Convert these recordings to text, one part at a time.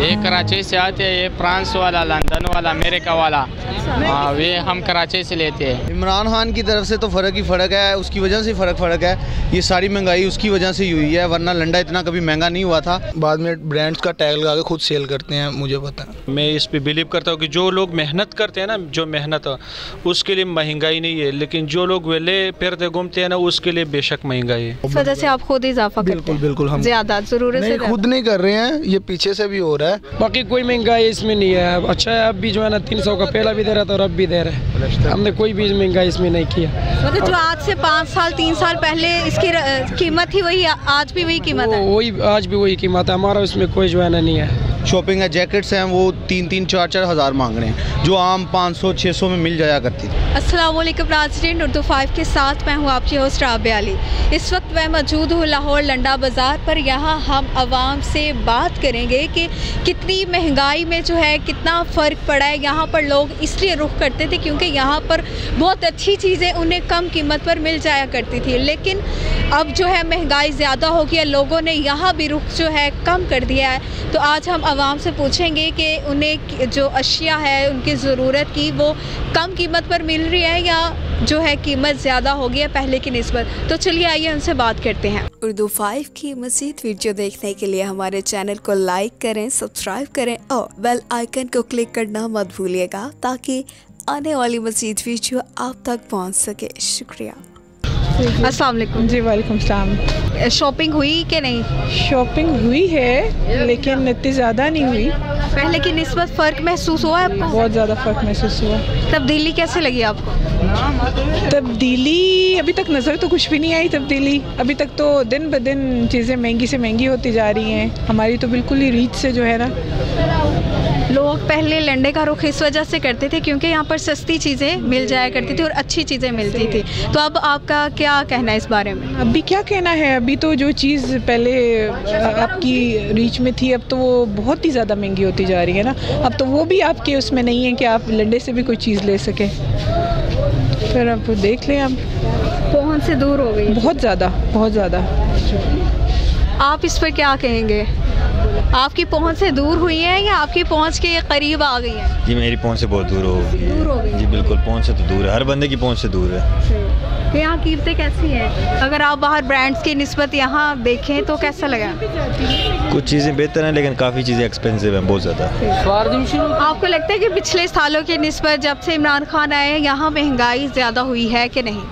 ये कराची से आते हैं, ये फ्रांस वाला, लंदन वाला, अमेरिका वाला, हाँ वे हम कराची से लेते हैं। इमरान खान की तरफ से तो फ़र्क ही फ़र्क है, उसकी वजह से फ़र्क है। ये सारी महंगाई उसकी वजह से ही हुई है, वरना लंडा इतना कभी महंगा नहीं हुआ था। बाद में ब्रांड्स का टैग लगा के खुद सेल करते हैं, मुझे पता है। मैं इस पे बिलीव करता हूँ कि जो लोग मेहनत करते हैं ना, जो मेहनत उसके लिए महंगाई नहीं है, लेकिन जो लोग वेले फिरते घूमते हैं ना, उसके लिए बेशक महंगाई है। इस वजह से आप खुद इजाफा करते हैं? बिल्कुल हम ज़्यादा ज़रूरत से खुद नहीं कर रहे हैं, ये पीछे से भी हो रहा है। बाकी कोई महंगाई इसमें नहीं है। अच्छा है, अब भी जो है ना 300 का पहला भी दे रहा था और अब भी दे रहा है। हमने कोई भी महंगाई इसमें नहीं किया। मतलब जो आज से 5 साल 3 साल पहले इसकी कीमत थी वही आज भी वही कीमत है? वही आज भी वही कीमत है हमारा, उसमें कोई जो है ना नहीं है। शॉपिंग है, जैकेट्स हैं, वो 3-3 4-4 हज़ार मांग रहे हैं, जो आम 500-600 में मिल जाया करती थी। अस्सलाम वालेकुम नाज़रीन, उर्दू 5 के साथ मैं हूँ आपकी होस्ट राबिया अली। इस वक्त मैं मौजूद हूँ लाहौर लंडा बाज़ार पर। यहाँ हम आवाम से बात करेंगे कि कितनी महंगाई में जो है कितना फ़र्क पड़ा है। यहाँ पर लोग इसलिए रुख करते थे क्योंकि यहाँ पर बहुत अच्छी चीज़ें उन्हें कम कीमत पर मिल जाया करती थी, लेकिन अब जो है महंगाई ज़्यादा हो गई है, लोगों ने यहाँ भी रुख जो है कम कर दिया है। तो आज हम आवाम से पूछेंगे कि उन्हें जो अशिया है उनकी ज़रूरत की वो कम कीमत पर मिल रही है या जो है कीमत ज़्यादा हो गई है पहले की निस्बत। तो चलिए आइए उनसे बात करते हैं। उर्दू 5 की मज़ीद वीडियो देखने के लिए हमारे चैनल को लाइक करें, सब्सक्राइब करें और बेल आइकन को क्लिक करना मत भूलिएगा ताकि आने वाली मज़ीद वीडियो आप तक पहुँच सके। शुक्रिया। अस्सलाम वालेकुम। जी वालेकुम सलाम। शॉपिंग हुई कि नहीं? शॉपिंग हुई है लेकिन इतनी ज़्यादा नहीं हुई। पहले की निस्बत फ़र्क महसूस हुआ है आपको? बहुत ज़्यादा फ़र्क महसूस हुआ। तब्दीली कैसे लगी आपको? तब्दीली अभी तक नज़र तो कुछ भी नहीं आई तब्दीली। अभी तक तो दिन ब दिन चीज़ें महंगी से महंगी होती जा रही हैं। हमारी तो बिल्कुल ही रीच से जो है ना, लोग पहले लंडे का रुख इस वजह से करते थे क्योंकि यहाँ पर सस्ती चीज़ें मिल जाया करती थी और अच्छी चीज़ें मिलती थी। तो अब आपका क्या कहना है इस बारे में? अभी क्या कहना है, अभी तो जो चीज़ पहले आपकी रीच में थी अब तो वो बहुत ही ज़्यादा महंगी होती जा रही है ना। अब तो वो भी आपके उसमें नहीं है कि आप लंडे से भी कोई चीज़ ले सकें। फिर आप देख लें, अब पहुँच से दूर हो गई बहुत ज़्यादा, बहुत ज़्यादा। आप इस पर क्या कहेंगे? आपकी पहुंच से दूर हुई है या आपकी पहुंच के करीब आ गई है? जी मेरी पहुंच से बहुत दूर हो गई। जी बिल्कुल, पहुंच से तो दूर है, हर बंदे की पहुंच से दूर है। तो यहाँ कीमतें कैसी हैं? अगर आप बाहर ब्रांड्स की निस्बत यहाँ देखें तो कैसा लगा? कुछ चीज़ें बेहतर हैं लेकिन काफ़ी चीज़ें एक्सपेंसिव हैं, बहुत ज़्यादा। आपको लगता है कि पिछले सालों की निस्बत जब से इमरान खान आए यहाँ महंगाई ज़्यादा हुई है कि नहीं?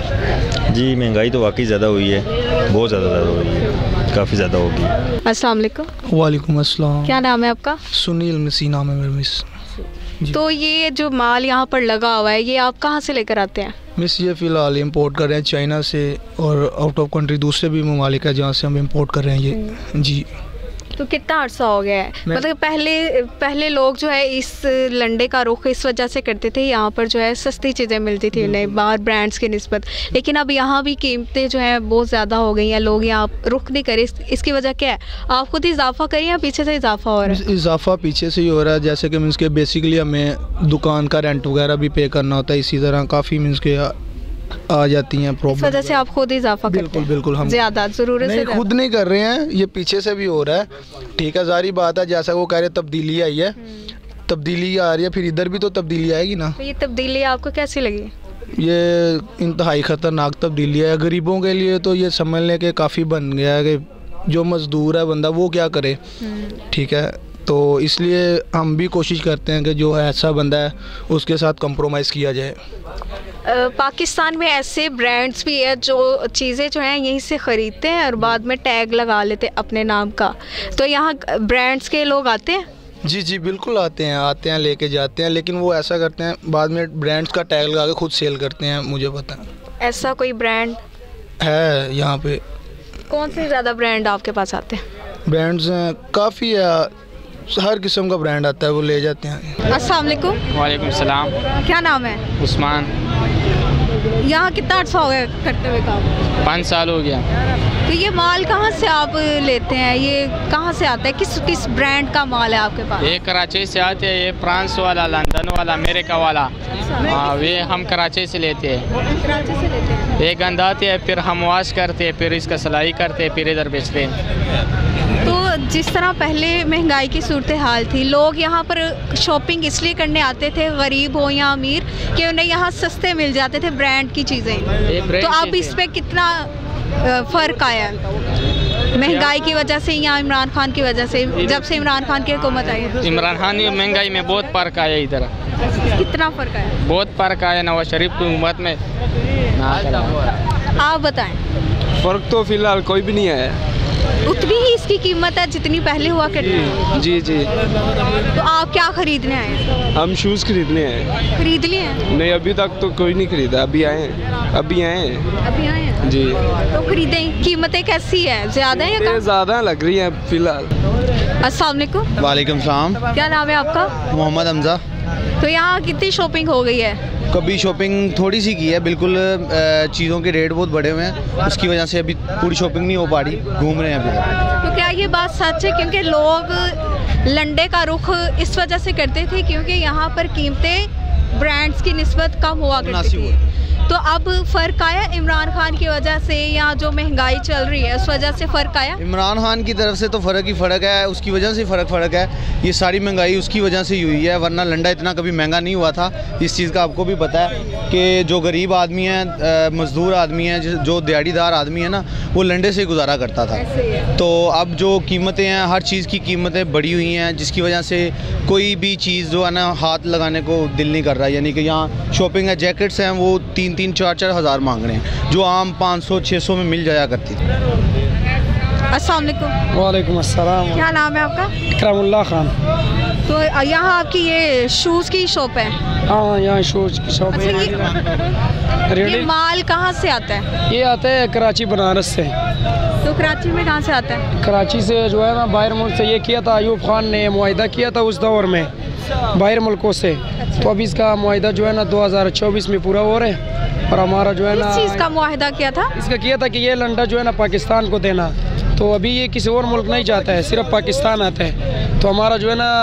जी महंगाई तो वाकई ज़्यादा हुई है, बहुत ज़्यादा हुई है, काफ़ी ज़्यादा होगी। अस्सलाम वालेकुम। वालेकुम अस्सलाम। क्या नाम है आपका? सुनील मसीह नाम है मेरा मिस। तो ये जो माल यहाँ पर लगा हुआ है ये आप कहाँ से लेकर आते हैं? मिस ये फ़िलहाल इंपोर्ट कर रहे हैं चाइना से और आउट ऑफ कंट्री दूसरे भी ममालिक है जहाँ से हम इंपोर्ट कर रहे हैं ये। जी। तो कितना अर्सा हो गया है? मतलब पहले लोग जो है इस लंडे का रुख इस वजह से करते थे, यहाँ पर जो है सस्ती चीज़ें मिलती थी उन्हें बाहर ब्रांड्स की निस्बत, लेकिन अब यहाँ भी कीमतें जो हैं बहुत ज़्यादा हो गई हैं, लोग यहाँ रुख नहीं करे। इसकी वजह क्या है? आप खुद इजाफा करें या पीछे से इजाफा हो रहा है? इजाफा पीछे से ही हो रहा है, जैसे कि मीन्स के बेसिकली हमें दुकान का रेंट वगैरह भी पे करना होता है, इसी तरह काफ़ी मीन्स के आ जाती हैं प्रॉब्लम। इस वजह से आप खुद इजाफा करते हैं? बिल्कुल हम ज़्यादा ज़रूरत से खुद नहीं कर रहे हैं, ये पीछे से भी हो रहा है। ठीक है, जारी बात है, जैसा वो कह रहे तब्दीली आई है, तब्दीली आ रही है, फिर इधर भी तो तब्दीली आएगी ना। तो ये तब्दीली आपको कैसी लगी? ये इंतहाई ख़तरनाक तब्दीली है गरीबों के लिए। तो ये समझने के काफ़ी बन गया है कि जो मज़दूर है बंदा वो क्या करे। ठीक है, तो इसलिए हम भी कोशिश करते हैं कि जो ऐसा बंदा है उसके साथ कंप्रोमाइज़ किया जाए। पाकिस्तान में ऐसे ब्रांड्स भी है जो चीज़ें जो हैं यहीं से ख़रीदते हैं और बाद में टैग लगा लेते हैं अपने नाम का। तो यहाँ ब्रांड्स के लोग आते हैं? जी जी बिल्कुल आते हैं लेके जाते हैं, लेकिन वो ऐसा करते हैं बाद में ब्रांड्स का टैग लगा के खुद सेल करते हैं, मुझे पता है। ऐसा कोई ब्रांड है यहाँ पे? कौन से ज़्यादा ब्रांड आपके पास आते हैं? ब्रांड्स हैं काफ़ी है, हर किस्म का ब्रांड आता है, वो ले जाते हैं। अस्सलाम वालेकुम। वालेकुम सलाम। क्या नाम है? उस्मान। यहाँ कितना अर्सा हो गया करते हुए काम? 5 साल हो गया। तो ये माल कहाँ से आप लेते हैं? ये कहाँ से आता है? किस ब्रांड का माल है आपके पास? ये कराची से आते हैं, ये फ्रांस वाला, लंदन वाला, अमेरिका वाला, हाँ वे हम कराची से लेते हैं। कराची से लेते हैं? ये गंदाते हैं, फिर हम वॉश करते हैं, फिर इसका सिलाई करते हैं, फिर इधर बेचते हैं। तो जिस तरह पहले महंगाई की सूरत हाल थी, लोग यहाँ पर शॉपिंग इसलिए करने आते थे, गरीब हो या अमीर, कि उन्हें यहाँ सस्ते मिल जाते थे ब्रांड की चीज़ें। तो अब इस पर कितना फ़र्क आया महंगाई की वजह से या इमरान खान की वजह से, जब से इमरान खान की हुकूमत आई है? इमरान खान की महंगाई में बहुत फ़र्क आया इधर। कितना फ़र्क आया? बहुत फ़र्क आया नवाज शरीफ की हुकूमत में। आप बताएं। फ़र्क तो फ़िलहाल कोई भी नहीं आया। उतनी ही इसकी कीमत है जितनी पहले हुआ करती है। जी जी। तो आप क्या खरीदने आए हैं? हम शूज़ खरीदने हैं। खरीद लिए हैं? नहीं, अभी तक तो कोई नहीं खरीदा, अभी आए हैं। अभी आए हैं जी। तो खरीदें। कीमतें कैसी है, ज़्यादा है या कम? ज़्यादा लग रही हैं फ़िलहाल। अस्सलाम वालेकुम। वालेकुम सलाम। क्या नाम है आपका? मोहम्मद हमजा। तो यहाँ कितनी शॉपिंग हो गई है? कभी शॉपिंग थोड़ी सी की है, बिल्कुल चीज़ों के रेट बहुत बढ़े हुए हैं, उसकी वजह से अभी पूरी शॉपिंग नहीं हो पा रही, घूम रहे हैं अभी तक। तो क्या ये बात सच है? क्योंकि लोग लंडे का रुख इस वजह से करते थे क्योंकि यहाँ पर कीमतें ब्रांड्स की निस्बत कम हुआ करती थी। तो अब फ़र्क आया इमरान खान की वजह से, या जो महंगाई चल रही है उस वजह से फ़र्क आया? इमरान खान की तरफ से तो फ़र्क ही फ़र्क है, उसकी वजह से फ़र्क है। ये सारी महंगाई उसकी वजह से ही हुई है, वरना लंडा इतना कभी महंगा नहीं हुआ था। इस चीज़ का आपको भी पता है कि जो गरीब आदमी है, मज़दूर आदमी है, जो दिहाड़ीदार आदमी है ना, वो लंडे से गुजारा करता था। तो अब जो कीमतें हैं, हर चीज़ की कीमतें बढ़ी हुई हैं, जिसकी वजह से कोई भी चीज़ जो है ना हाथ लगाने को दिल नहीं कर रहा। यानी कि यहाँ शॉपिंग है, जैकेट्स हैं, वो 3-3, 4-4 हज़ार मांग रहे हैं, जो आम 500-600 में मिल जाया करती थी। अस्सलाम वालेकुम। वालेकुम अस्सलाम। क्या नाम है आपका? इकरामुल्लाह खान। तो यहाँ आपकी ये शूज़ की शॉप है? हाँ, यहाँ शूज़ की शॉप अच्छा, ये माल कहाँ से आता है? ये आता है कराची बनारस से। तो कराची में कहाँ से आता है? कराची से जो है ना बाहर मुल्क से ये किया था, अयूब खान ने मुआहिदा किया था उस दौर में बाहर मुल्कों से। अच्छा। तो अब इसका मुआहिदा जो है ना 2024 में पूरा हो रहा है, और हमारा जो है ना किस चीज़ का मुआहिदा किया था? इसका किया था कि ये लंडा जो है ना पाकिस्तान को देना। तो अभी ये किसी और मुल्क नहीं जाता है, सिर्फ पाकिस्तान आता है। तो हमारा जो है ना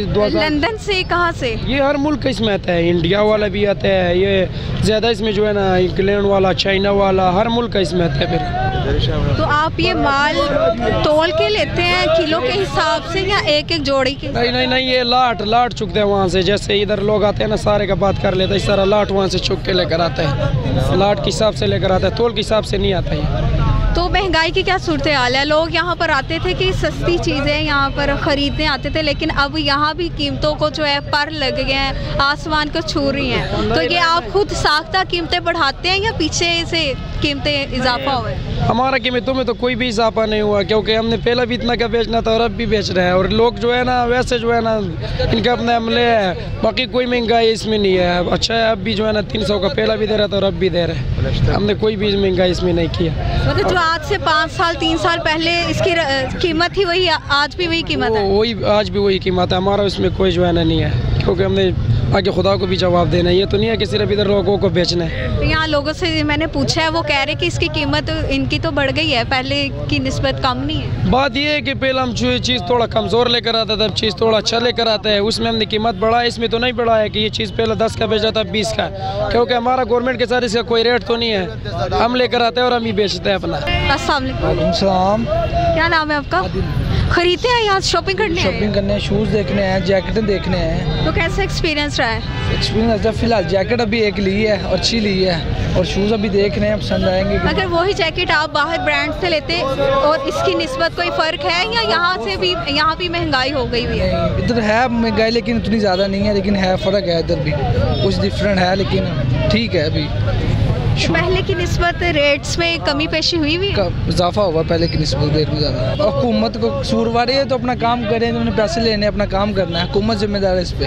लंदन से कहाँ से? ये हर मुल्क का इसमें आता है, इंडिया वाला भी आता है, ये ज़्यादा इसमें जो है ना इंग्लैंड वाला, चाइना वाला, हर मुल्क का इसमें आता है। फिर तो आप ये माल तोल के लेते हैं किलो के हिसाब से या एक एक जोड़ी के? नहीं, ये लाट चुकते हैं वहाँ से। जैसे इधर लोग आते हैं ना सारे का बात कर लेते हैं, इस तरह लाट वहाँ से चुक के लेकर आता है, लाट के हिसाब से लेकर आता है, तोल के हिसाब से नहीं आता है। तो महंगाई की क्या सूरत हाल है? लोग यहाँ पर आते थे कि सस्ती चीज़ें यहाँ पर ख़रीदने आते थे, लेकिन अब यहाँ भी कीमतों को जो है पर लग गए हैं, आसमान को छू रही हैं। तो ये आप खुद साख्ता कीमतें बढ़ाते हैं या पीछे से कीमतें इजाफा हुआ है? हमारा कीमतों में तो कोई भी इजाफा नहीं हुआ, क्योंकि हमने पहले भी इतना का बेचना था और अब भी बेच रहे हैं। और लोग जो है ना वैसे जो है ना इनके अपने अमले है, बाकी कोई महंगाई इसमें नहीं है। अच्छा है, अब भी जो है ना 300 का पहला भी दे रहा था और अब भी दे रहे हैं। हमने कोई भी महंगाई इसमें नहीं किया। मतलब जो आज से 5 साल 3 साल पहले इसकी कीमत थी वही आज भी वही कीमत है? वही आज भी वही कीमत है। हमारा उसमें कोई जो है ना नहीं है, क्योंकि हमने आगे खुदा को भी जवाब देना है। ये तो नहीं है कि सिर्फ इधर लोगों को बेचना है। तो यहाँ लोगों से मैंने पूछा है, वो कह रहे कि इसकी कीमत इनकी तो बढ़ गई है, पहले की निस्बत कम नहीं है। बात ये है कि पहले हम चीज़ थोड़ा कमज़ोर लेकर आता था, अब चीज़ थोड़ा अच्छा लेकर आता है, उसमें हमने कीमत बढ़ा है। इसमें तो नहीं बढ़ा है कि ये चीज़ पहले 10 का बेचा था 20 का, क्योंकि हमारा गवर्नमेंट के साथ इसका कोई रेट तो नहीं है। हम लेकर आते हैं और हम ही बेचते हैं अपना। अस्सलाम वालेकुम। क्या नाम है आपका? खरीदते हैं यहाँ शॉपिंग करने? शॉपिंग करने, शूज़ देखने हैं, जैकेटें देखने हैं। तो कैसा एक्सपीरियंस रहा है? एक्सपीरियंस अच्छा, फिलहाल जैकेट अभी एक ली है, अच्छी ली है, और शूज़ अभी देख रहे हैं, पसंद आएंगे। अगर वही जैकेट आप बाहर ब्रांड से लेते और इसकी निस्बत कोई फ़र्क है, या यहाँ भी महंगाई हो गई हुई है? इधर है महंगाई लेकिन उतनी ज़्यादा नहीं है, लेकिन है फ़र्क है, इधर भी कुछ डिफरेंट है, लेकिन ठीक है। अभी पहले की निस्बत रेट्स में कमी पेशी हुई भी इजाफा हुआ, पहले की निस्बत रेट में ज़्यादा। हुकूमत को कसूरवार है, तो अपना काम करें, तो उन्हें पैसे लेने, अपना काम करना है, हुकूमत जिम्मेदार है इस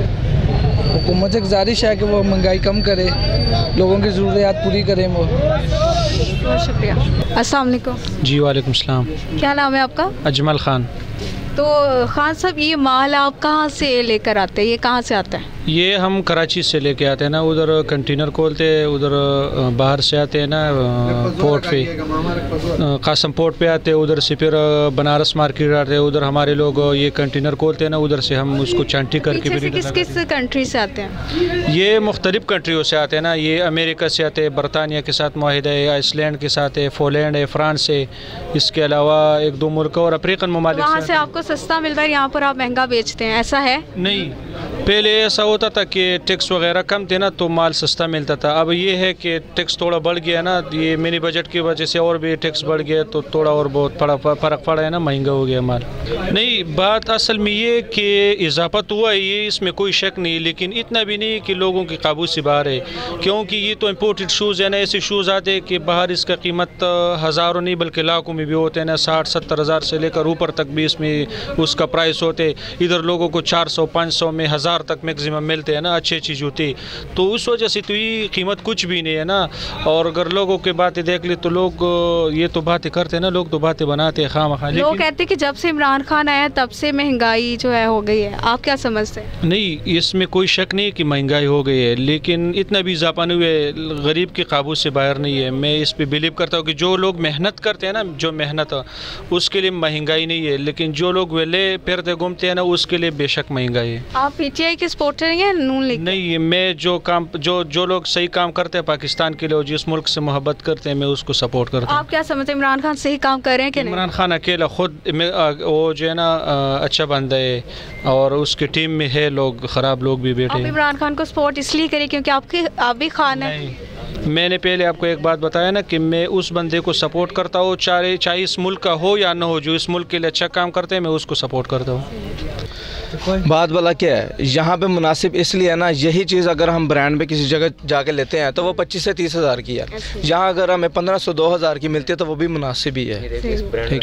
पर। हुकूमत से गुजारिश है कि वो महंगाई कम करे, लोगों की ज़रूरियात पूरी करें वो। बहुत शुक्रिया। अस्सलाम वालेकुम। जी वालेकुम सलाम। क्या नाम है आपका? अजमल खान। तो खान साहब, ये माल आप कहाँ से लेकर आते हैं, ये कहाँ से आता है? ये हम कराची से लेके आते हैं ना, उधर कंटेनर खोलते हैं, उधर बाहर से आते हैं ना पोर्ट पे, कासम पोर्ट पे आते हैं, उधर से फिर बनारस मार्केट आते हैं, उधर हमारे लोग ये कंटेनर खोलते हैं ना, उधर से हम उसको चांटी करके फिर किस किस कंट्री से आते हैं? ये मुख्तलिफ कंट्रियों से आते हैं ना, ये अमेरिका से आते हैं, बरतानिया के साथ माहिदा है, आइसलैंड के साथ है, पोलैंड है, फ्रांस है, इसके अलावा 1-2 मुल्क और अफ्रीकन ममालिक वहाँ से आपको सस्ता मिलता है, यहाँ पर आप महंगा बेचते हैं, ऐसा है? नहीं, पहले ऐसा होता था कि टैक्स वगैरह कम थे ना तो माल सस्ता मिलता था। अब ये है कि टैक्स थोड़ा बढ़ गया ना, ये मिनी बजट की वजह से और भी टैक्स बढ़ गया तो थोड़ा और बहुत फ़र्क पड़ा है ना, महंगा हो गया माल। नहीं, बात असल में ये कि इजाफा तो हुआ ये, इसमें कोई शक नहीं, लेकिन इतना भी नहीं कि लोगों की काबू से बाहर है, क्योंकि ये तो इम्पोर्टेड शूज़ है ना, ऐसे शूज़ आते हैं कि बाहर इसका कीमत हज़ारों नहीं बल्कि लाखों में भी होते हैं ना, 60-70 हज़ार से लेकर ऊपर तक भी इसमें उसका प्राइस होते। इधर लोगों को 400-500 में 1000 तक मैक्सिमम मिलते हैं ना अच्छी जूते, तो उस वजह से तो ये कीमत कुछ भी नहीं है ना। और अगर लोगों की बातें देख ले तो लोग ये तो बातें करते हैं ना, लोग तो बातें बनाते हैं खामखा। लोग कहते हैं कि जब से इमरान खान आया तब से महंगाई जो है हो गई है, आप क्या समझते हैं? नहीं, इसमें कोई शक नहीं कि महंगाई हो गई है, लेकिन इतना भी इजाफा नहीं हुआ, गरीब के काबू से बाहर नहीं है। मैं इस पर बिलीव करता हूँ कि जो लोग मेहनत करते हैं ना, जो मेहनत उसके लिए महंगाई नहीं है, लेकिन जो लोग वेले फिरते घूमते हैं ना उसके लिए बेशक महंगाई है। आप पीटीआई के सपोर्टर हैं नून लीग? नहीं, मैं जो लोग सही काम करते हैं पाकिस्तान के लिए, जिस मुल्क से मोहब्बत करते हैं, मैं उसको सपोर्ट करता हूँ। आप क्या समझते हैं इमरान खान सही काम कर रहे हैं कि नहीं? इमरान खान अकेला खुद वो जो है ना अच्छा बंदा है, और उसकी टीम में है लोग, ख़राब लोग भी बैठे आप हैं। इमरान खान को सपोर्ट इसलिए करें क्योंकि आप भी खान है? मैंने पहले आपको एक बात बताया ना कि मैं उस बंदे को सपोर्ट करता हूँ, चाहे इस मुल्क का हो या ना हो, जो इस मुल्क के लिए अच्छा काम करते हैं मैं उसको सपोर्ट करता हूँ। बात वाला क्या है, यहाँ पे मुनासिब इसलिए है ना, यही चीज़ अगर हम ब्रांड में किसी जगह जाके लेते हैं तो वो 25 से 30 हज़ार की है, यहाँ अगर हमें 1500-2000 की मिलती है तो वो भी मुनासिब ही है। ठीक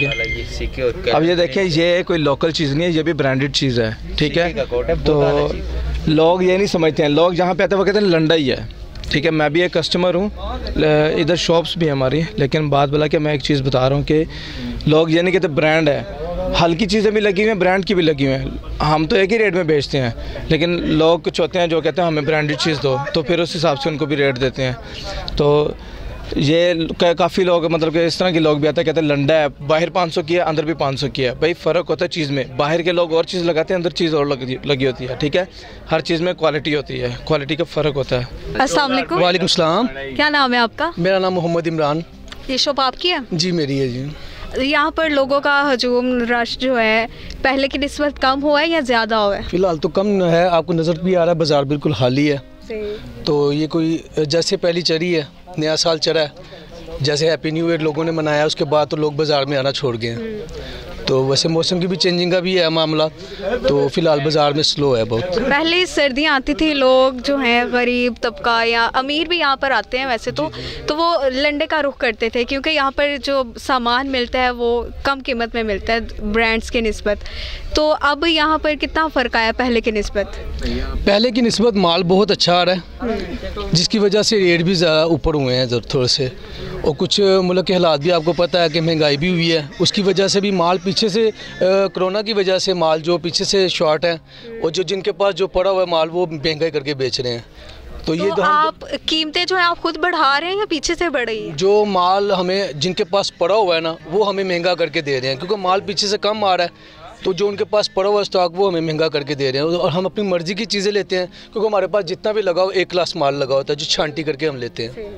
है, अब ये देखें, ये कोई लोकल चीज़ नहीं है, ये भी ब्रांडेड चीज़ है। ठीक है, तो लोग ये नहीं समझते हैं, लोग जहाँ पे आते हैं वो कहते हैं लंडा ही है। ठीक है, मैं भी एक कस्टमर हूँ, इधर शॉप्स भी हैं हमारी, लेकिन बात बोला कि मैं एक चीज़ बता रहा हूँ कि लोग ये नहीं कहते ब्रांड है, हल्की चीज़ें भी लगी हुई हैं, ब्रांड की भी लगी हुई हैं, हम तो एक ही रेट में बेचते हैं, लेकिन लोग कुछ होते हैं जो कहते हैं हमें ब्रांडेड चीज़ दो, तो फिर उस हिसाब से उनको भी रेट देते हैं। तो ये काफ़ी लोग मतलब कि इस तरह के लोग भी आते हैं, कहते हैं लंडा है, बाहर 500 की है, अंदर भी 500 की है। भाई फ़र्क होता है चीज़ में, बाहर के लोग और चीज़ लगाते हैं, अंदर चीज़ और लगी होती है। ठीक है, हर चीज़ में क्वालिटी होती है, क्वालिटी का फ़र्क होता है। अस्सलाम वालेकुम। वालेकुम सलाम। क्या नाम है आपका? मेरा नाम मोहम्मद इमरान। ये शॉप आपकी है? जी मेरी है जी। यहाँ पर लोगों का हजूम रश जो है पहले की निस्बत कम हुआ है या ज़्यादा हुआ है? फ़िलहाल तो कम है, आपको नज़र भी आ रहा है, बाज़ार बिल्कुल खाली है। तो ये कोई जैसे पहली चढ़ी है, नया साल चढ़ा है, जैसे हैप्पी न्यू ईयर लोगों ने मनाया, उसके बाद तो लोग बाज़ार में आना छोड़ गए हैं। तो वैसे मौसम की भी चेंजिंग का भी है मामला, तो फ़िलहाल बाज़ार में स्लो है बहुत। पहले सर्दियाँ आती थी, लोग जो हैं गरीब तबका या अमीर भी यहाँ पर आते हैं वैसे तो वो लंडे का रुख करते थे, क्योंकि यहाँ पर जो सामान मिलता है वो कम कीमत में मिलता है ब्रांड्स की निस्बत। तो अब यहाँ पर कितना फ़र्क आया पहले की निस्बत? पहले की निस्बत माल बहुत अच्छा आ रहा है, जिसकी वजह से रेट भी ज़्यादा ऊपर हुए हैं थोड़े से, और कुछ मुल्क के हालात भी आपको पता है कि महंगाई भी हुई है, उसकी वजह से भी माल पीछे से कोरोना की वजह से माल जो पीछे से शॉर्ट है, और जो जिनके पास जो पड़ा हुआ है माल वो महंगाई करके बेच रहे हैं। तो ये तो आप कीमतें जो है आप खुद बढ़ा रहे हैं या पीछे से बढ़ रही है? जो माल हमें जिनके पास पड़ा हुआ है ना वो हमें महंगा करके दे रहे हैं, क्योंकि माल पीछे से कम आ रहा है, तो जो उनके पास पड़ा हुआ स्टॉक वो हमें महंगा करके दे रहे हैं, और हम अपनी मर्ज़ी की चीज़ें लेते हैं, क्योंकि हमारे पास जितना भी लगा हो एक क्लास माल लगा होता है जो छांटी करके हम लेते हैं।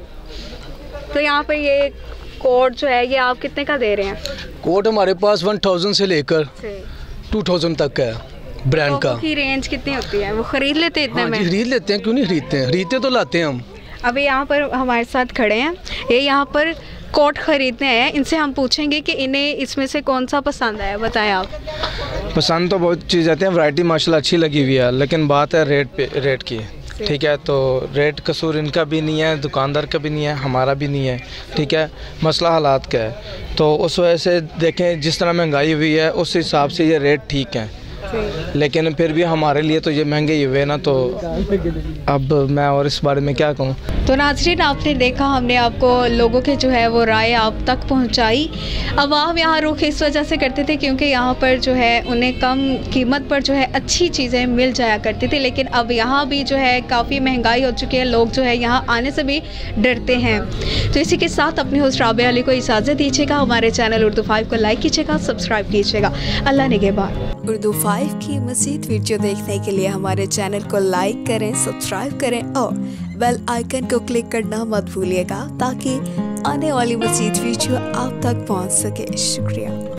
तो यहाँ पर ये कोट जो है ये आप कितने का दे रहे हैं? कोट हमारे पास 1000 से लेकर 2000 तक का है ब्रांड का। की रेंज कितनी होती है, वो खरीद लेते हैं इतने में? खरीद लेते हैं, क्यों नहीं खरीदते हैं, खरीदते तो लाते हैं हम। अभी यहाँ पर हमारे साथ खड़े हैं, ये यहाँ पर कोट ख़रीदने हैं, इनसे हम पूछेंगे कि इन्हें इसमें से कौन सा पसंद आया, बताएं आप। पसंद तो बहुत चीज़ आती है, वैरायटी माशाल्लाह अच्छी लगी हुई है, लेकिन बात है रेट की। ठीक है, तो रेट कसूर इनका भी नहीं है, दुकानदार का भी नहीं है, हमारा भी नहीं है। ठीक है, मसला हालात का है, तो उस वजह से देखें जिस तरह महंगाई हुई है उस हिसाब से ये रेट ठीक है। लेकिन फिर भी हमारे लिए तो ये महंगे ही हुए ना, तो अब मैं और इस बारे में क्या कहूँ। तो नाज़रीन, आपने देखा, हमने आपको लोगों के जो है वो राय आप तक पहुंचाई। अवाम यहाँ रुख इस वजह से करते थे क्योंकि यहाँ पर जो है उन्हें कम कीमत पर जो है अच्छी चीज़ें मिल जाया करती थी, लेकिन अब यहाँ भी जो है काफ़ी महंगाई हो चुकी है, लोग जो है यहाँ आने से भी डरते हैं। तो इसी के साथ अपनी होस्ट राबिया अली को इजाज़त दीजिएगा। हमारे चैनल उर्दू 5 को लाइक कीजिएगा, सब्सक्राइब कीजिएगा। अल्लाह निगहबान। उर्दू 5 की मज़ीद वीडियो देखने के लिए हमारे चैनल को लाइक करें, सब्सक्राइब करें और बेल आइकन को क्लिक करना मत भूलिएगा ताकि आने वाली मज़ीद वीडियो आप तक पहुंच सके। शुक्रिया।